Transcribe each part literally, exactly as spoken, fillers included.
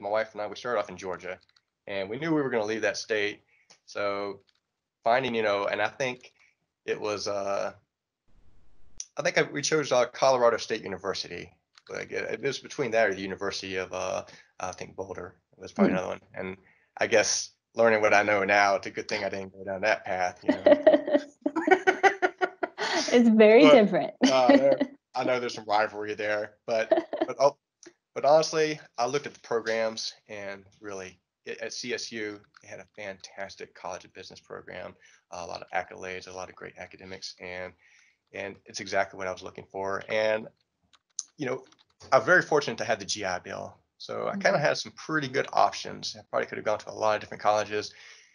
my wife and I, we started off in Georgia, and we knew we were going to leave that state. So finding, you know, and I think it was, uh, I think I, we chose uh, Colorado State University. Like it, it was between that or the University of, uh, I think Boulder was probably Mm. another one. And I guess learning what I know now, it's a good thing I didn't go down that path, you know. It's very But different. uh, there, I know there's some rivalry there, but but oh, but honestly, I looked at the programs and really it, at C S U, they had a fantastic college of business program, a lot of accolades, a lot of great academics, and and it's exactly what I was looking for. And you know, I'm very fortunate to have the G I Bill, so I kind of Mhm. had some pretty good options. I probably could have gone to a lot of different colleges,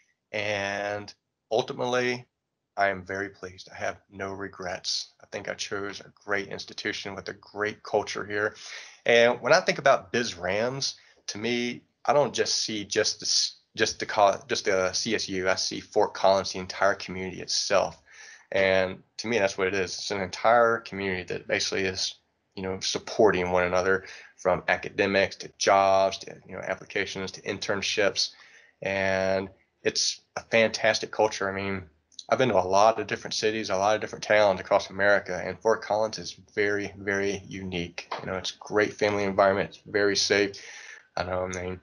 and ultimately, I am very pleased. I have no regrets. I think I chose a great institution with a great culture here. And when I think about Biz Rams, to me, I don't just see just the just the call just the C S U. I see Fort Collins, the entire community itself. And to me, that's what it is. It's an entire community that basically is, you know, supporting one another from academics to jobs to, you know, applications to internships. And it's a fantastic culture. I mean, I've been to a lot of different cities, a lot of different towns across America, and Fort Collins is very, very unique. You know, it's a great family environment. It's very safe. I know, I mean,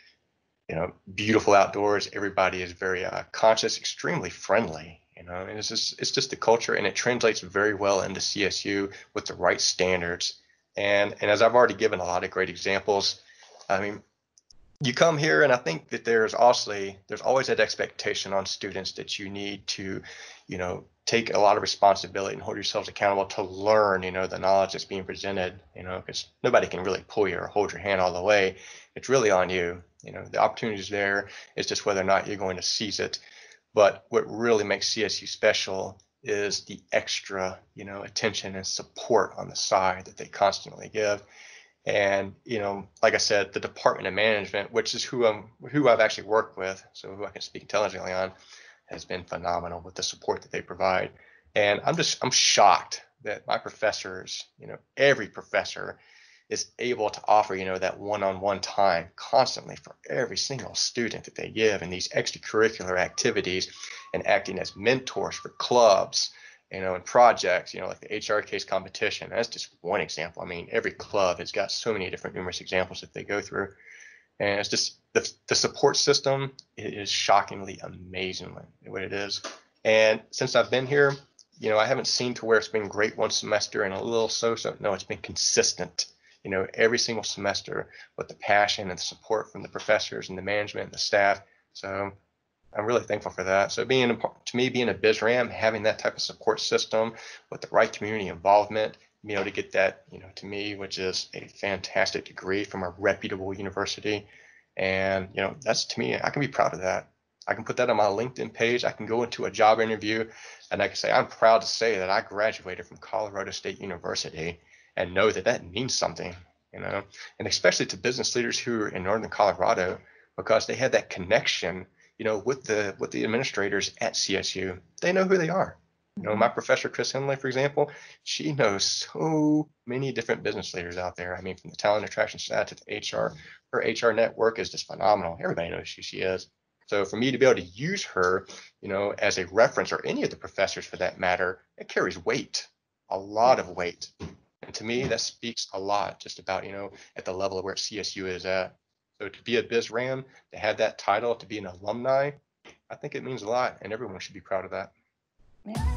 you know, beautiful outdoors. Everybody is very uh, conscious, extremely friendly. You know, and it's just it's just the culture, and it translates very well into C S U with the right standards. And and as I've already given a lot of great examples, I mean, you come here, and I think that there's also there's always that expectation on students that you need to, you know, take a lot of responsibility and hold yourselves accountable to learn, you know, the knowledge that's being presented, you know, because nobody can really pull you or hold your hand all the way. It's really on you. You know, the opportunity is there. It's just whether or not you're going to seize it. But what really makes C S U special is the extra, you know, attention and support on the side that they constantly give. And, you know, like I said, the Department of Management, which is who I'm, who I've actually worked with, so who I can speak intelligently on, has been phenomenal with the support that they provide. And I'm just, I'm shocked that my professors, you know, every professor is able to offer, you know, that one-on-one time constantly for every single student that they give in these extracurricular activities and acting as mentors for clubs, you know, and projects, you know, like the H R case competition. That's just one example. I mean, every club has got so many different numerous examples that they go through. And it's just the, the support system is shockingly amazing what it is. And since I've been here, you know, I haven't seen to where it's been great one semester and a little so-so. No, it's been consistent, you know, every single semester with the passion and the support from the professors and the management and the staff. So I'm really thankful for that. So being a, to me, being a BizRam, having that type of support system with the right community involvement, being able to get that, you know, to me, which is a fantastic degree from a reputable university. And, you know, that's to me, I can be proud of that. I can put that on my LinkedIn page. I can go into a job interview and I can say, I'm proud to say that I graduated from Colorado State University and know that that means something, you know, and especially to business leaders who are in Northern Colorado, because they had that connection, you know, with the with the administrators at C S U. They know who they are. You know, my professor, Chris Henley, for example, she knows so many different business leaders out there. I mean, from the talent attraction staff to the H R, her H R network is just phenomenal. Everybody knows who she is. So for me to be able to use her, you know, as a reference, or any of the professors for that matter, it carries weight, a lot Yeah. of weight. And to me, Yeah. that speaks a lot just about, you know, at the level of where C S U is at. So to be a BizRam, to have that title, to be an alumni, I think it means a lot, and everyone should be proud of that. Yeah.